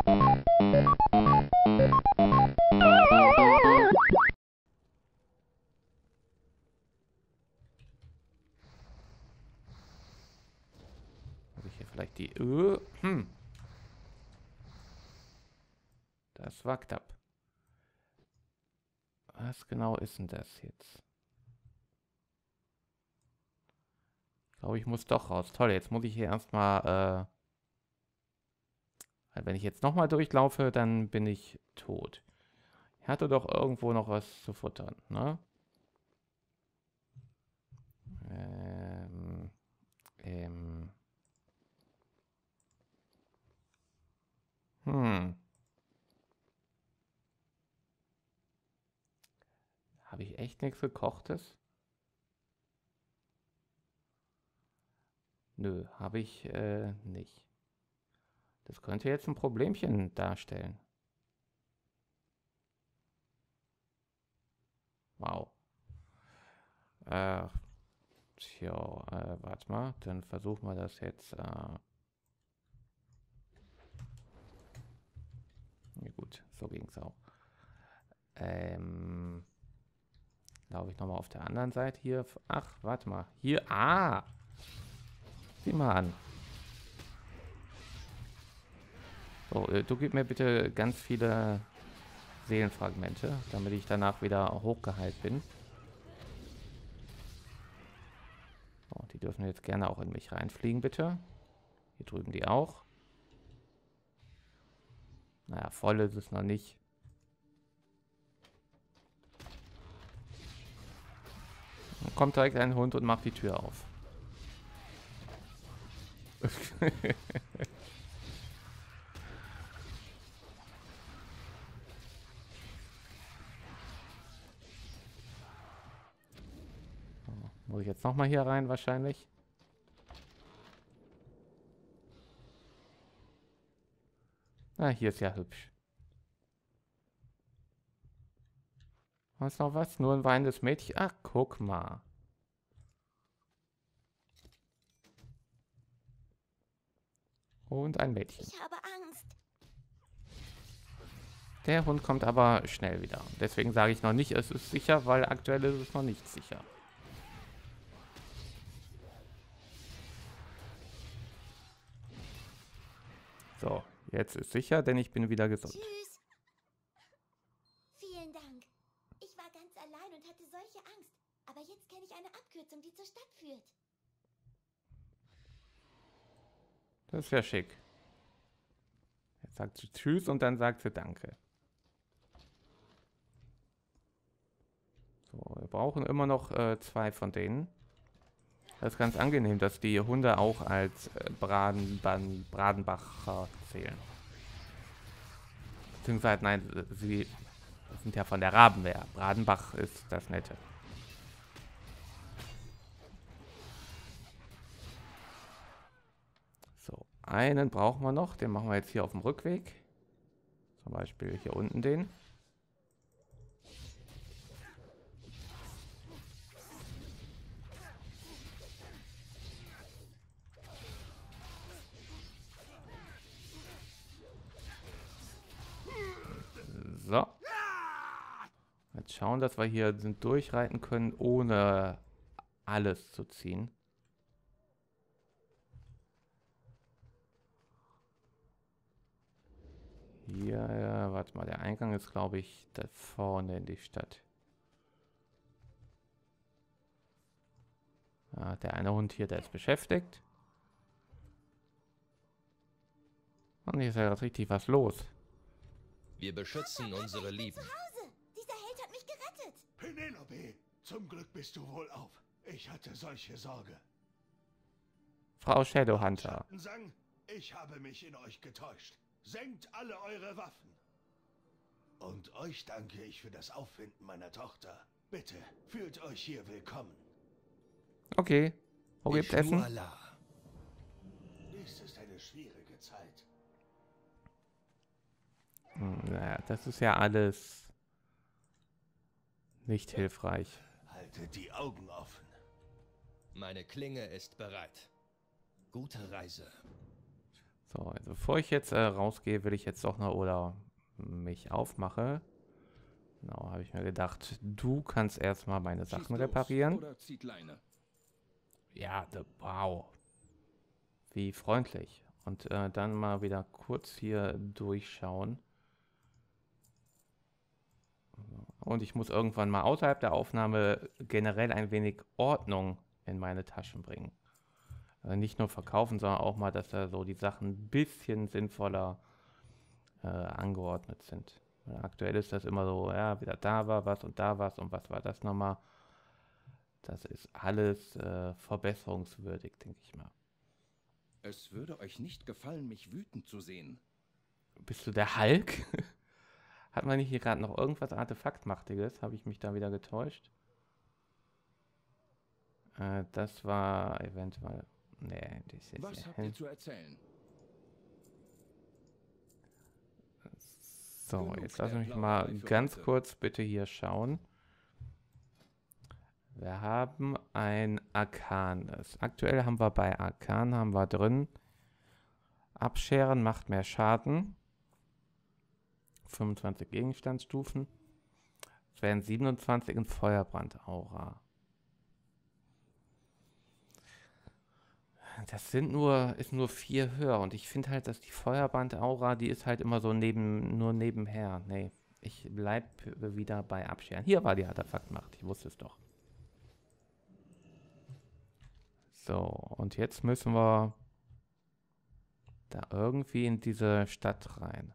Habe ich hier vielleicht die... Das war knapp. Was genau ist denn das jetzt? Ich glaube, ich muss doch raus. Toll, jetzt muss ich hier erstmal... wenn ich jetzt nochmal durchlaufe, dann bin ich tot. Ich hatte doch irgendwo noch was zu futtern, ne? Ähm, ähm. Hm. Habe ich echt nichts Gekochtes? Nö, habe ich nicht. Das könnte jetzt ein Problemchen darstellen. Wow. Äh, tja, warte mal, dann versuchen wir das jetzt. Ja gut, so ging es auch. Glaube ich nochmal auf der anderen Seite hier. Ach, warte mal. Hier, sieh mal an. So, du gib mir bitte ganz viele Seelenfragmente, damit ich danach wieder hochgeheilt bin. So, die dürfen jetzt gerne auch in mich reinfliegen, bitte. Hier drüben die auch. Naja, voll ist es noch nicht. Dann kommt direkt ein Hund und macht die Tür auf. Muss ich jetzt noch mal hier rein wahrscheinlich? Na, hier ist ja hübsch. Was noch was? Nur ein weinendes Mädchen? Ach, guck mal. Und ein Mädchen. Ich habe Angst. Der Hund kommt aber schnell wieder. Deswegen sage ich noch nicht, es ist sicher, weil aktuell ist es noch nicht sicher. So, jetzt ist sicher, denn ich bin wieder gesund. Tschüss. Vielen Dank. Ich war ganz allein und hatte solche Angst. Aber jetzt kenne ich eine Abkürzung, die zur Stadt führt. Das ist ja schick. Jetzt sagt sie Tschüss und dann sagt sie Danke. So, wir brauchen immer noch 2 von denen. Das ist ganz angenehm, dass die Hunde auch als Bradenbacher zählen. Beziehungsweise, nein, sie sind ja von der Rabenwehr. Bradenbach ist das Nette. So, einen brauchen wir noch. Den machen wir jetzt hier auf dem Rückweg. Zum Beispiel hier unten den. So. Jetzt schauen, dass wir hier sind durchreiten können, ohne alles zu ziehen. Hier, warte mal, der Eingang ist, glaube ich, da vorne in die Stadt. Ja, der eine Hund hier, der ist beschäftigt. Und hier ist ja richtig was los. Wir beschützen unsere Lieben. Zu Hause. Dieser Held hat mich gerettet. Penelope, zum Glück bist du wohl auf. Ich hatte solche Sorge. Frau Shadowhunter. Schattensang, ich habe mich in euch getäuscht. Senkt alle eure Waffen. Und euch danke ich für das Auffinden meiner Tochter. Bitte, fühlt euch hier willkommen. Okay. Wo gibt's Essen? Allah. Dies ist eine schwierige Zeit. Naja, das ist ja alles nicht hilfreich. Haltet die Augen offen. Meine Klinge ist bereit. Gute Reise. So, also bevor ich jetzt rausgehe, will ich jetzt doch noch oder mich aufmache. Genau, habe ich mir gedacht, du kannst erstmal meine Sachen reparieren. Oder zieht Leine. Ja, wow. Wie freundlich. Und dann mal wieder kurz hier durchschauen. Und ich muss irgendwann mal außerhalb der Aufnahme generell ein wenig Ordnung in meine Taschen bringen. Nicht nur verkaufen, sondern auch mal, dass da so die Sachen ein bisschen sinnvoller angeordnet sind. Aktuell ist das immer so, ja, wieder da war was und da was und was war das nochmal. Das ist alles verbesserungswürdig, denke ich mal. Es würde euch nicht gefallen, mich wütend zu sehen. Bist du der Hulk? Hat man nicht hier gerade noch irgendwas Artefaktmachtiges? Habe ich mich da wieder getäuscht? Das war eventuell... Nee, das ist Was habt ihr zu erzählen? So, Genug jetzt lass der mich Plauderei mal für ganz heute. kurz bitte hier schauen. Wir haben ein Arkanes. Aktuell haben wir bei Arkan haben wir drin Abscheren macht mehr Schaden. 25 Gegenstandsstufen. Es wären 27 in Feuerbrandaura. Das ist nur 4 höher und ich finde halt, dass die Feuerbrandaura, die ist halt immer so nur nebenher. Nee, ich bleibe wieder bei Abscheren. Hier war die Artefaktmacht, ich wusste es doch. So, und jetzt müssen wir da irgendwie in diese Stadt rein.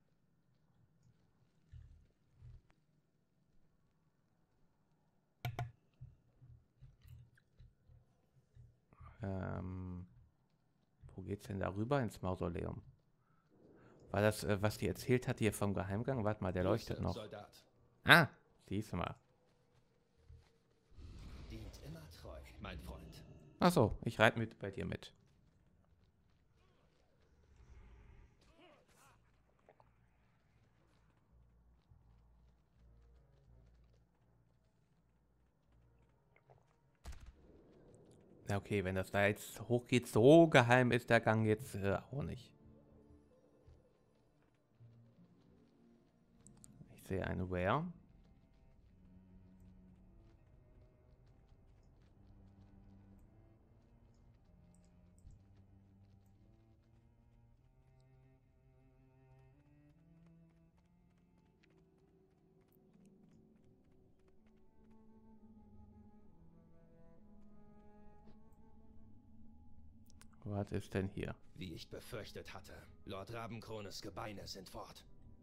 Wo geht's denn darüber ins Mausoleum? War das, was die erzählt hat hier vom Geheimgang? Warte mal, der leuchtet noch. Soldat. Ah, siehst du mal. Dient immer treu, mein Freund. Achso, ich reite mit bei dir mit. Ja, okay, wenn das da jetzt hochgeht, so geheim ist der Gang jetzt auch nicht. Ich sehe eine Ware. Was ist denn hier? Wie ich befürchtet hatte, Lord Rabenkrones Gebeine sind fort.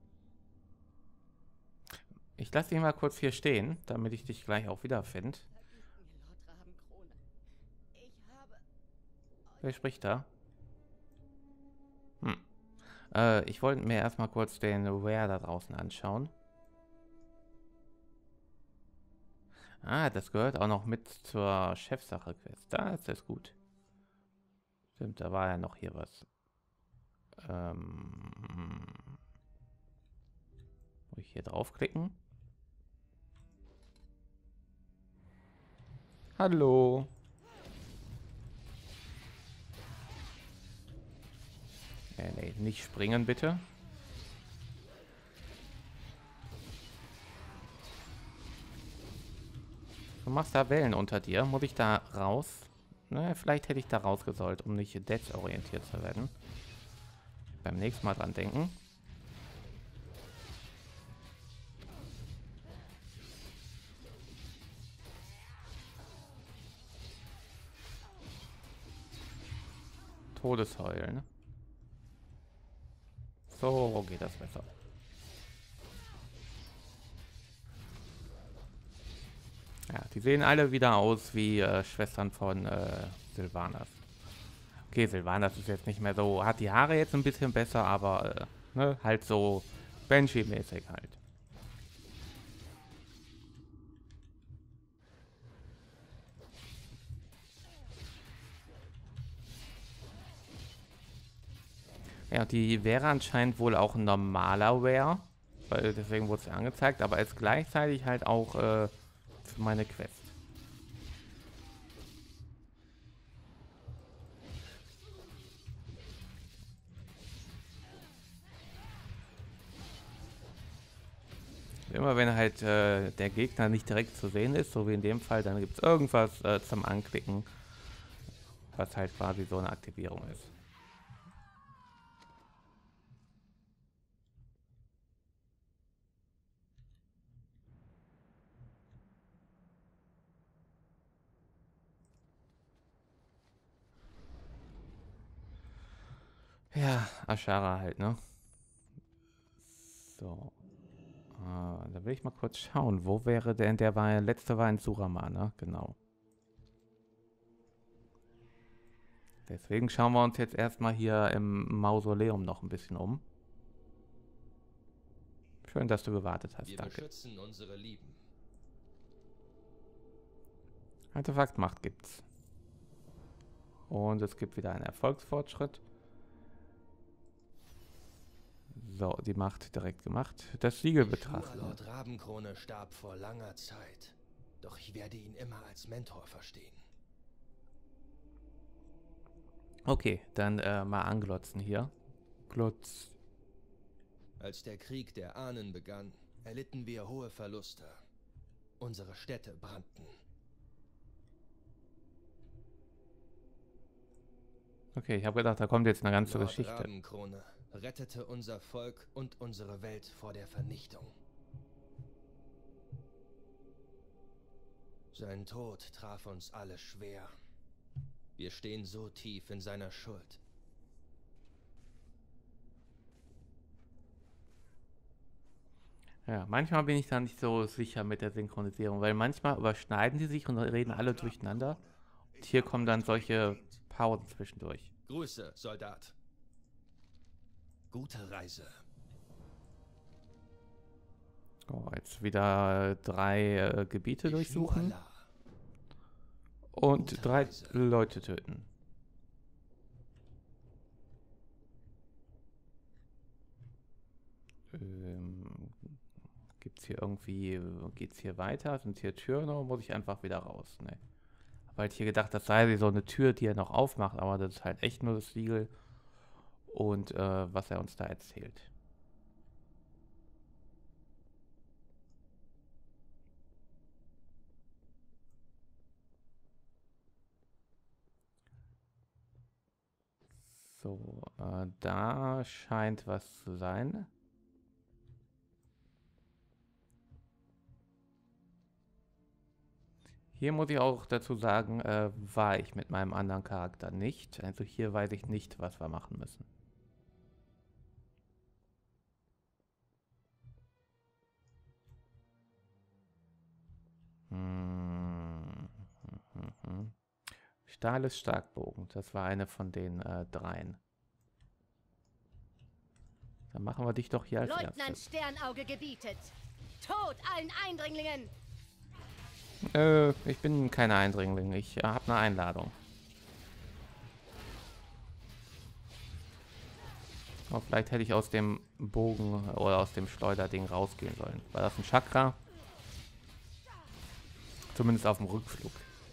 Ich lasse dich mal kurz hier stehen, damit ich dich gleich auch wiederfinde. Lord Rabenkrone. Ich habe... Wer spricht da? Ich wollte mir erstmal kurz den Ware da draußen anschauen. Ah, das gehört auch noch mit zur Chefsache-Quest. Da ist das gut. Stimmt, da war ja noch hier was. Muss ich hier draufklicken? Hallo. Nee, nicht springen bitte. Du machst da Wellen unter dir. Muss ich da raus? Na, vielleicht hätte ich da rausgesollt, um nicht death-orientiert zu werden. Beim nächsten Mal dran denken. Todesheulen. So geht das besser. Ja, die sehen alle wieder aus wie Schwestern von Sylvanas. Okay, Sylvanas ist jetzt nicht mehr so, hat die Haare jetzt ein bisschen besser, aber ne, halt so Banshee-mäßig halt. Ja, die wäre anscheinend wohl auch ein normaler Ware, weil deswegen wurde sie angezeigt, aber ist gleichzeitig halt auch für meine Quest. immer wenn halt der Gegner nicht direkt zu sehen ist, so wie in dem Fall, dann gibt es irgendwas zum Anklicken, was halt quasi so eine Aktivierung ist. Ja, Ashara halt, ne? So. Da will ich mal kurz schauen. Wo wäre denn der letzte war in Surama, ne? Genau. Deswegen schauen wir uns jetzt erstmal hier im Mausoleum noch ein bisschen um. Schön, dass du gewartet hast, Wir danke. beschützen unsere Lieben. Artefaktmacht gibt's. Und es gibt wieder einen Erfolgsfortschritt. So, die Macht direkt gemacht. Das Siegel betrachten. Lord Rabenkrone starb vor langer Zeit. Doch ich werde ihn immer als Mentor verstehen. Okay, dann mal anglotzen hier. Glotz. Als der Krieg der Ahnen begann, erlitten wir hohe Verluste. Unsere Städte brannten. Okay, ich habe gedacht, da kommt jetzt eine ganze Lord Geschichte. Rabenkrone rettete unser Volk und unsere Welt vor der Vernichtung. Sein Tod traf uns alle schwer. Wir stehen so tief in seiner Schuld. Ja, manchmal bin ich da nicht so sicher mit der Synchronisierung, weil manchmal überschneiden die sich und reden alle durcheinander. Und hier kommen dann solche Pausen zwischendurch. Grüße, Soldat. Gute Reise. Oh, jetzt wieder 3 Gebiete durchsuchen Ishmu'Allah. und Gute 3 Reise. Leute töten. Gibt's hier irgendwie, geht's hier weiter? Sind hier Türen oder muss ich einfach wieder raus? Ne. Hab halt hier gedacht, das sei so eine Tür, die er noch aufmacht, aber das ist halt echt nur das Siegel und was er uns da erzählt. So, da scheint was zu sein. Hier muss ich auch dazu sagen, war ich mit meinem anderen Charakter nicht. Also hier weiß ich nicht, was wir machen müssen. Stahl ist Starkbogen. Das war eine von den 3. Dann machen wir dich doch hier als Leutnant erstes. Sternauge gebietet. Tod allen Eindringlingen! Ich bin kein Eindringling. Ich habe eine Einladung. Oh, vielleicht hätte ich aus dem Bogen oder aus dem Schleuderding rausgehen sollen. War das ein Chakra? Zumindest auf dem Rückflug.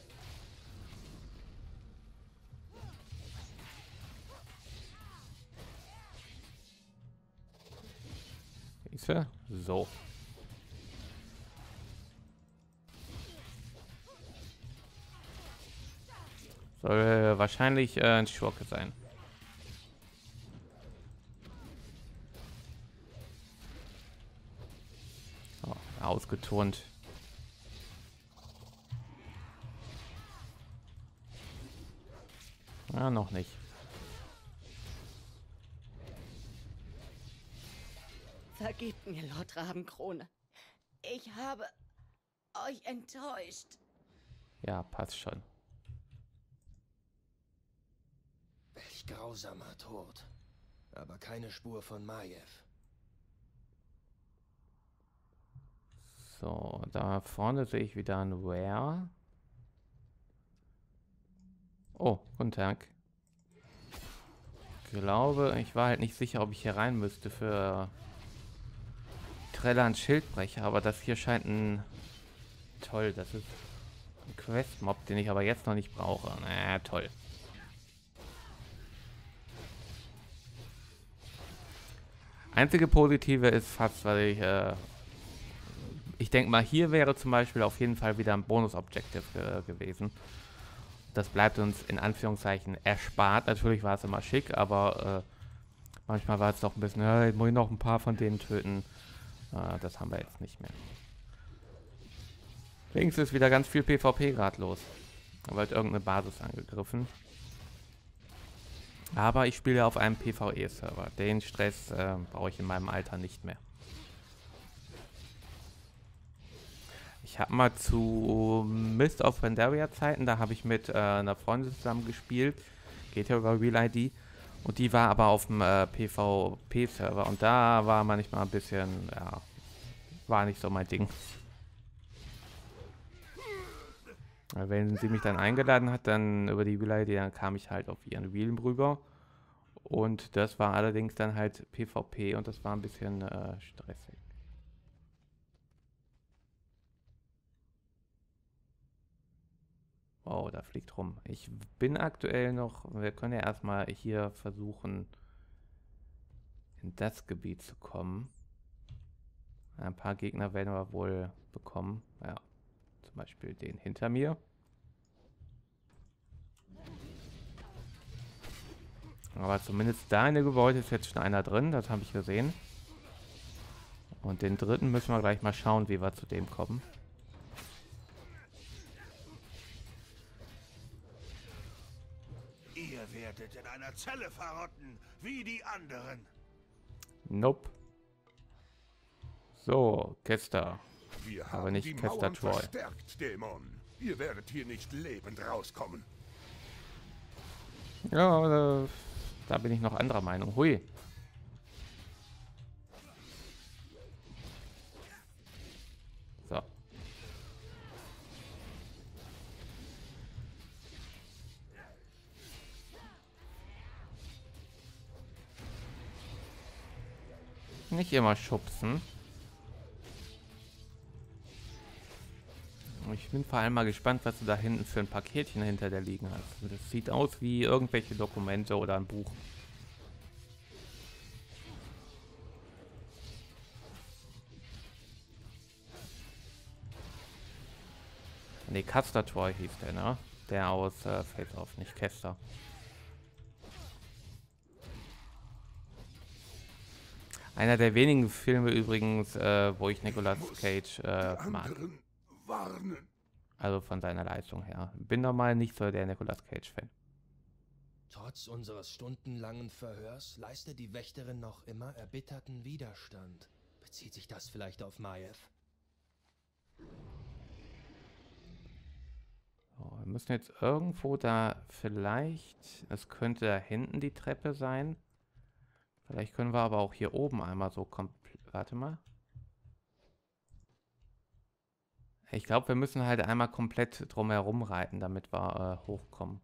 Siehste? So. Soll wahrscheinlich ein Schurke sein. Oh, ausgeturnt. Ja, noch nicht. Vergebt mir, Lord Rabenkrone. Ich habe euch enttäuscht. Ja, passt schon. Welch grausamer Tod. Aber keine Spur von Maiev. So, da vorne sehe ich wieder ein Where. Oh, guten Tag. Ich glaube, ich war halt nicht sicher, ob ich hier rein müsste für Trellern Schildbrecher, aber das hier scheint ein... Toll, das ist ein Quest-Mob, den ich aber jetzt noch nicht brauche. Na, toll. Einzige Positive ist fast, weil ich Ich denke mal, hier wäre zum Beispiel auf jeden Fall wieder ein Bonus-Objective gewesen. Das bleibt uns in Anführungszeichen erspart. Natürlich war es immer schick, aber manchmal war es doch ein bisschen, ja, ich muss noch ein paar von denen töten. Das haben wir jetzt nicht mehr. Links ist wieder ganz viel PvP gerade los. Da wird irgendeine Basis angegriffen. Aber ich spiele auf einem PvE-Server. Den Stress brauche ich in meinem Alter nicht mehr. Ich habe mal zu Mist of Pandaria Zeiten, da habe ich mit einer Freundin zusammen gespielt. Geht ja über Real ID. Und die war aber auf dem PvP-Server. Und da war manchmal ein bisschen, ja, war nicht so mein Ding. Wenn sie mich dann eingeladen hat, dann über die Real ID, dann kam ich halt auf ihren Realm rüber. Und das war allerdings dann halt PvP und das war ein bisschen stressig. Oh, da fliegt rum. Ich bin aktuell noch, wir können ja erstmal hier versuchen, in das Gebiet zu kommen. Ein paar Gegner werden wir wohl bekommen. Ja, zum Beispiel den hinter mir. Aber zumindest da in der Gebäude ist jetzt schon einer drin, das habe ich gesehen. Und den dritten müssen wir gleich mal schauen, wie wir zu dem kommen. Ihr werdet in einer Zelle verrotten, wie die anderen. Nope. So, Kester. Wir Aber haben nicht die Kester Mauern Troy. verstärkt, Dämon. Ihr werdet hier nicht lebend rauskommen. Ja, da bin ich noch anderer Meinung. Hui. So. Nicht immer schubsen. Ich bin vor allem mal gespannt, was du da hinten für ein Paketchen hinter der liegen hast. Das sieht aus wie irgendwelche Dokumente oder ein Buch. Ne, Kester Troy hieß der, ne? Der aus Face Off, nicht Kester. Einer der wenigen Filme übrigens, wo ich Nicolas Cage mag. Warnen. Also von seiner Leistung her. Bin normal nicht so der Nicolas Cage-Fan. Trotz unseres stundenlangen Verhörs leistet die Wächterin noch immer erbitterten Widerstand. Bezieht sich das vielleicht auf Maiev? So, wir müssen jetzt irgendwo da vielleicht... Es könnte da hinten die Treppe sein. Vielleicht können wir aber auch hier oben einmal so komplett... Warte mal. Ich glaube, wir müssen halt einmal komplett drumherum reiten, damit wir hochkommen.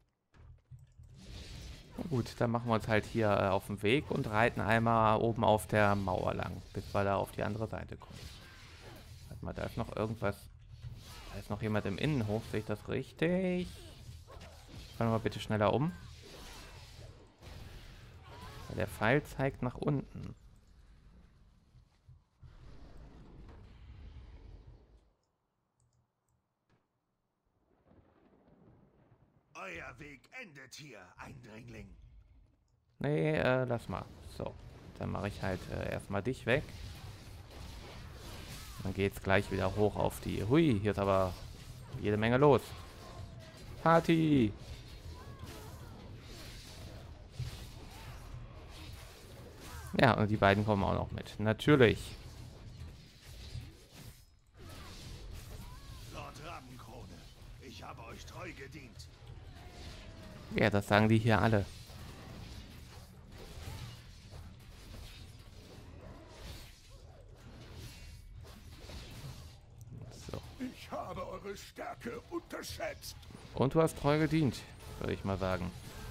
Na gut, dann machen wir uns halt hier auf den Weg und reiten einmal oben auf der Mauer lang, bis wir da auf die andere Seite kommen. Warte mal, da ist noch irgendwas. Da ist noch jemand im Innenhof, sehe ich das richtig? Fahren wir mal bitte schneller um. Der Pfeil zeigt nach unten. Euer Weg endet hier, Eindringling. Nee, lass mal. So, dann mache ich halt erstmal dich weg. Dann geht's gleich wieder hoch auf die... Hui, hier ist aber jede Menge los. Party! Ja, und die beiden kommen auch noch mit. Natürlich. Lord Rabenkrone, ich habe euch treu gedient. Ja, das sagen die hier alle. So. Ich habe eure Stärke unterschätzt. Und du hast treu gedient, würde ich mal sagen.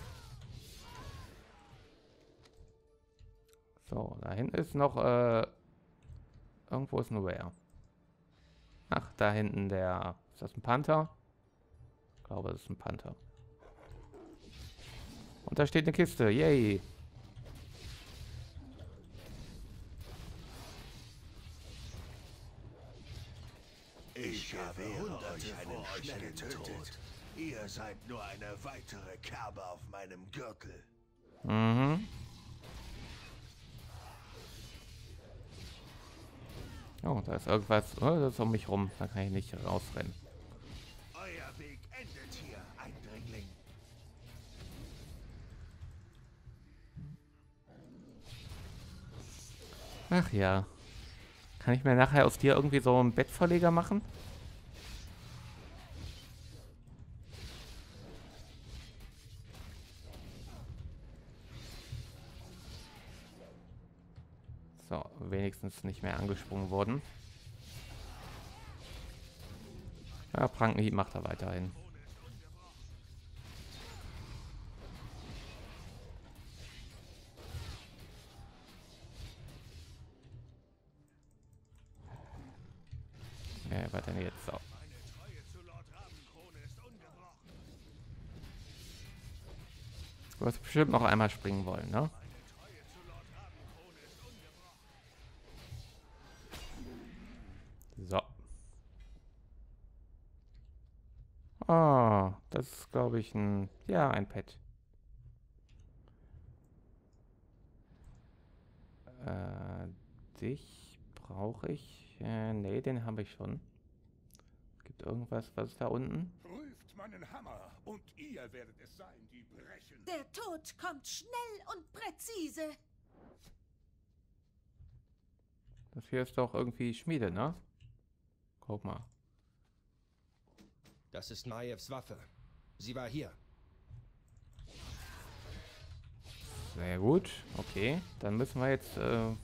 So, da hinten ist noch, irgendwo ist ein Rare. Ach, da hinten der, ist das ein Panther? Ich glaube, das ist ein Panther. Und da steht eine Kiste, yay! Ich habe Hunderte von euch getötet. Ihr seid nur eine weitere Kerbe auf meinem Gürtel. Mhm. Oh, da ist irgendwas. Oh, das ist um mich rum. Da kann ich nicht rausrennen. Euer Weg endet hier, Eindringling. Ach ja. Kann ich mir nachher aus dir irgendwie so einen Bettvorleger machen? So, wenigstens nicht mehr angesprungen worden. Ja, Prankenhieb macht er weiterhin. Ja, weiter jetzt so. Du wirst bestimmt noch einmal springen wollen, ne? So. Oh, das ist, glaube ich, ein... Ja, ein Pet. Dich brauche ich... nee, den habe ich schon. Gibt irgendwas, was ist da unten? Prüft meinen Hammer und ihr werdet es sein, die brechen. Der Tod kommt schnell und präzise. Das hier ist doch irgendwie Schmiede, ne? Guck mal. Das ist Majevs Waffe. Sie war hier. Sehr gut. Okay, dann müssen wir jetzt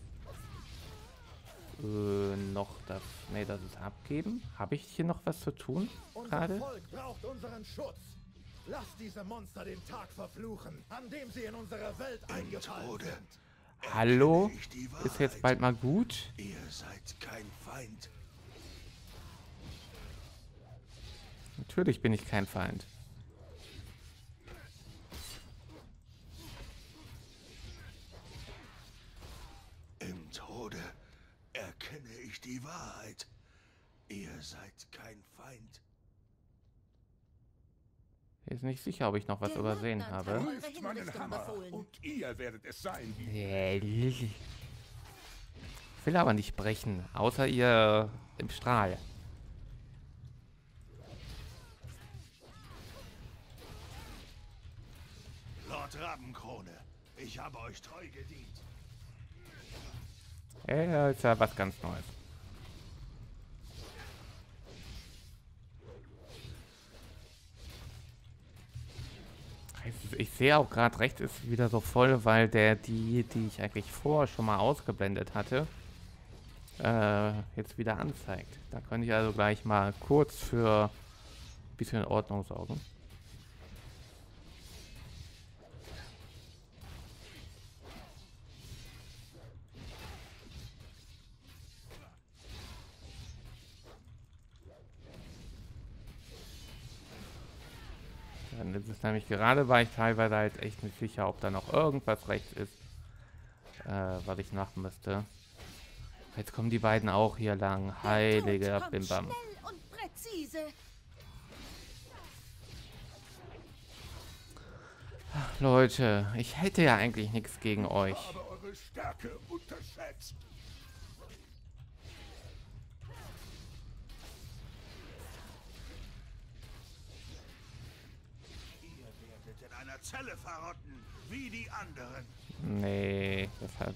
noch das... Nee, das ist abgeben. Habe ich hier noch was zu tun gerade? Volk braucht unseren Schutz. Lasst diese Monster den Tag verfluchen, an dem sie in unsere Welt eingefallen sind. Hallo? Ich die Ist jetzt Wahrheit. bald mal gut? Ihr seid kein Feind. Natürlich bin ich kein Feind. Im Tode erkenne ich die Wahrheit. Ihr seid kein Feind. Ich bin nicht sicher, ob ich noch was Der übersehen Leutnant habe. hat eure Prüft meinen Hinrichtung Hammer befohlen. und ihr werdet es sein, die... Ich will aber nicht brechen, außer ihr im Strahl. Lord Rabenkrone, ich habe euch treu gedient. Ja, ist ja was ganz Neues. Ich sehe auch gerade, rechts ist wieder so voll, weil die ich eigentlich vorher schon mal ausgeblendet hatte, jetzt wieder anzeigt. Da könnte ich also gleich mal kurz für ein bisschen Ordnung sorgen. Dann ist es nämlich gerade, weil ich teilweise halt echt nicht sicher, ob da noch irgendwas rechts ist, was ich machen müsste. Jetzt kommen die beiden auch hier lang. Heiliger Kommt Bimbam. schnell und präzise. Leute, ich hätte ja eigentlich nichts gegen euch. Ich habe eure Stärke unterschätzt. Ihr werdet in einer Zelle verrotten, wie die anderen. Nee,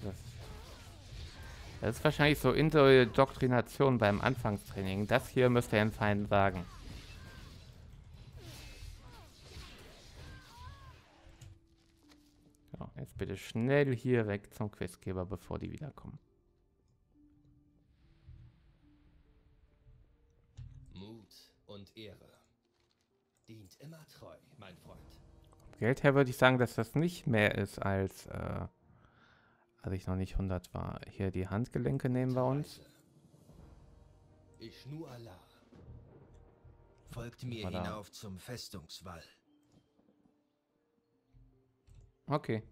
das ist wahrscheinlich so Indoktrination beim Anfangstraining. Das hier müsst ihr den Feinden sagen. So, jetzt bitte schnell hier weg zum Questgeber, bevor die wiederkommen. Mut und Ehre. Dient immer treu, mein Freund. Geld her würde ich sagen, dass das nicht mehr ist als als ich noch nicht 100 war. Hier die Handgelenke nehmen wir uns. Ishnu Allah. Folgt mir Voilà. hinauf zum Festungswall. Okay.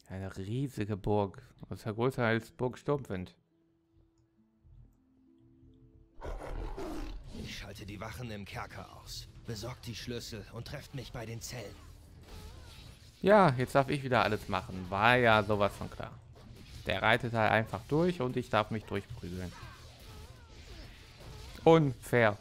Eine riesige Burg. Das ist ja größer als Burg Sturmwind. Ich schalte die Wachen im Kerker aus. Besorgt die Schlüssel und trefft mich bei den Zellen. Ja, jetzt darf ich wieder alles machen. War ja sowas von klar. Der reitet halt einfach durch und ich darf mich durchprügeln. Unfair.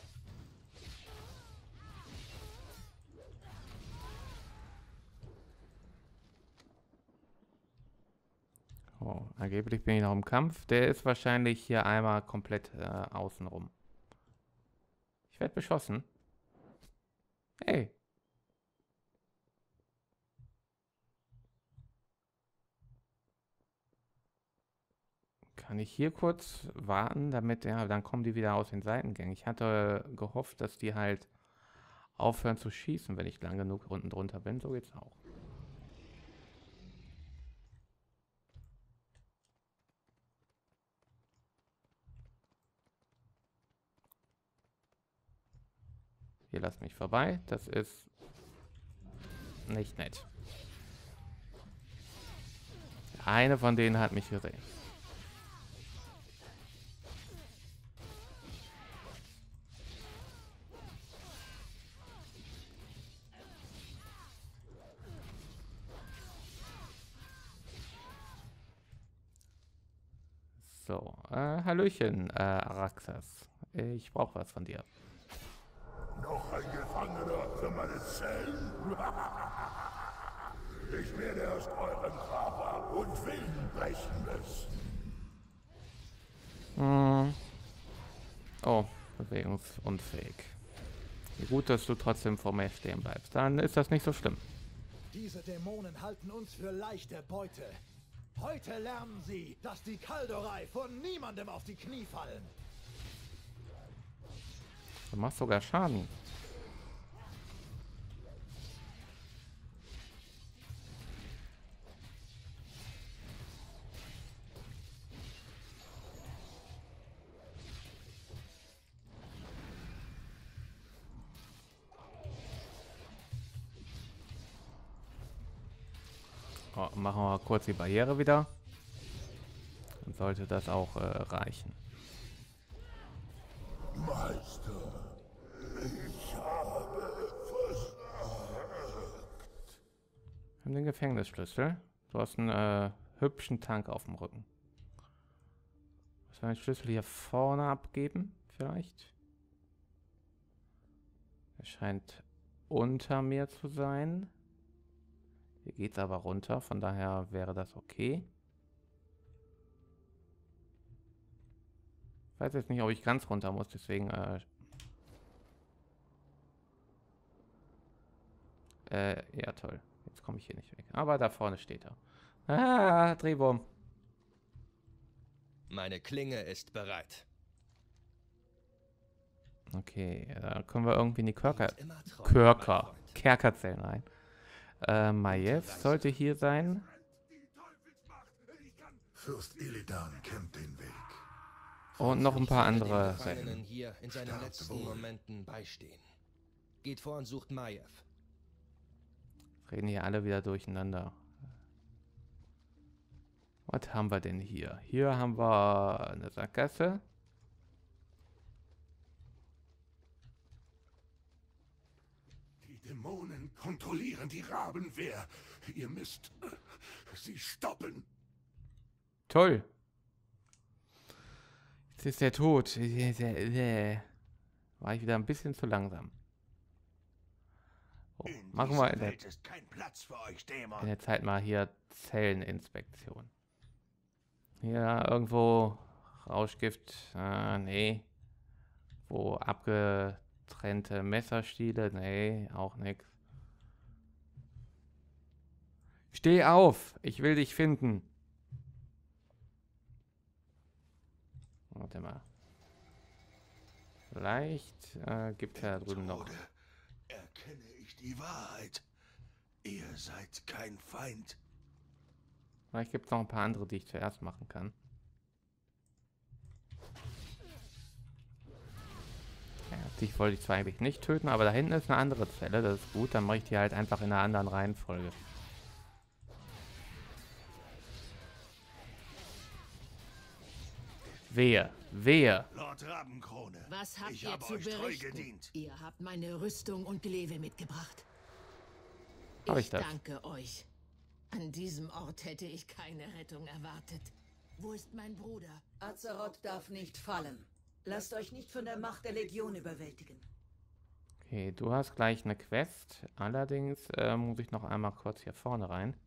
Oh, angeblich bin ich noch im Kampf. Der ist wahrscheinlich hier einmal komplett außen rum. Ich werde beschossen. Hey. Kann ich hier kurz warten, damit dann kommen die wieder aus den Seitengängen. Ich hatte gehofft, dass die halt aufhören zu schießen, wenn ich lang genug unten drunter bin. So geht's auch. Hier, lass mich vorbei. Das ist nicht nett. Eine von denen hat mich gesehen. So, Hallöchen, Araxas. Ich brauche was von dir. Noch ein Gefangener für meine Zellen? Ich werde erst euren Körper und Willen brechen müssen. Oh, bewegungsunfähig. Wie gut, dass du trotzdem vor mir stehen bleibst. Dann ist das nicht so schlimm. Diese Dämonen halten uns für leichte Beute. Heute lernen sie, dass die Kaldorei von niemandem auf die Knie fallen. Du machst sogar Schaden. Oh, machen wir kurz die Barriere wieder. Dann sollte das auch reichen. Meister, ich habe versagt. Wir haben den Gefängnisschlüssel. Du hast einen hübschen Tank auf dem Rücken. Muss man den Schlüssel hier vorne abgeben? Vielleicht? Er scheint unter mir zu sein. Hier geht es aber runter, von daher wäre das okay. Ich weiß jetzt nicht, ob ich ganz runter muss, deswegen ja toll. Jetzt komme ich hier nicht weg. Aber da vorne steht er. Ah, Drehwurm. Meine Klinge ist bereit. Okay, da können wir irgendwie in die Immer treu, mein Freund. Kerkerzellen rein. Maiev sollte hier sein. Fürst Illidan kennt den Weg. Und noch ein paar Den andere Gefangenen Rennen. hier in seinen letzten Momenten beistehen. Geht vor und sucht Maiev. Reden hier alle wieder durcheinander. Was haben wir denn hier? Hier haben wir eine Sackgasse. Die Dämonen kontrollieren die Rabenwehr. Ihr müsst sie stoppen. Toll. Jetzt ist der tot. War ich wieder ein bisschen zu langsam. Oh, machen wir in der, Welt ist kein Platz für euch, in Dämon. der Zeit mal hier Zelleninspektion. Hier irgendwo Rauschgift. Nee. Wo abgetrennte Messerstiele? Nee, auch nix. Steh auf! Ich will dich finden. Warte mal. Vielleicht gibt es ja da drüben noch. Tode erkenne ich die Wahrheit. Ihr seid kein Feind. Vielleicht gibt es noch ein paar andere, die ich zuerst machen kann. Ja, dich wollte ich zwar eigentlich nicht töten, aber da hinten ist eine andere Zelle. Das ist gut, dann mache ich die halt einfach in einer anderen Reihenfolge. Wehe, wehe. Lord Rabenkrone, Was habt ich ihr habe zu euch treu berichten? gedient. Ihr habt meine Rüstung und Glaive mitgebracht. Hab ich das? Danke euch. An diesem Ort hätte ich keine Rettung erwartet. Wo ist mein Bruder? Azeroth darf nicht fallen. Lasst euch nicht von der Macht der Legion überwältigen. Okay, du hast gleich eine Quest. Allerdings muss ich noch einmal kurz hier vorne rein.